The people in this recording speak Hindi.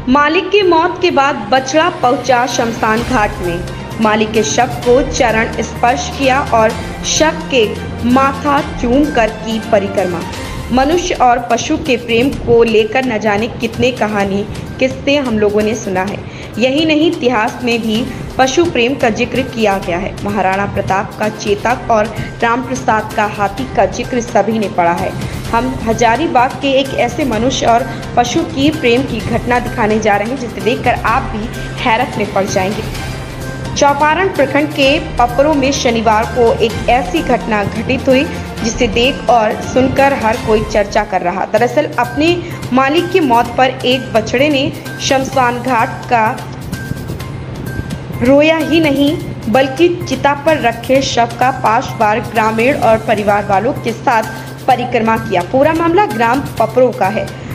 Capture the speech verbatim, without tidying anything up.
मालिक की मौत के बाद बछड़ा पहुंचा शमशान घाट में। मालिक के शव को चरण स्पर्श किया और शव के माथा चूम कर की परिक्रमा। मनुष्य और पशु के प्रेम को लेकर न जाने कितने कहानी किस्से हम लोगों ने सुना है। यही नहीं, इतिहास में भी पशु प्रेम का जिक्र किया गया है। महाराणा प्रताप का चेतक और राम प्रसाद का हाथी का जिक्र सभी ने पढ़ा है। हम हजारीबाग के एक ऐसे मनुष्य और पशु की प्रेम की घटना दिखाने जा रहे हैं जिसे देखकर आप भी हैरत में पड़ जाएंगे। चौपारण प्रखंड के पपरों में शनिवार को एक ऐसी घटना घटित हुई जिसे देख और सुनकर हर कोई चर्चा कर रहा। दरअसल अपने मालिक की मौत पर एक बछड़े ने शमशान घाट का रोया ही नहीं बल्कि चिता पर रखे शव का पांच बार ग्रामीण और परिवार वालों के साथ परिक्रमा किया। पूरा मामला ग्राम पपरों का है।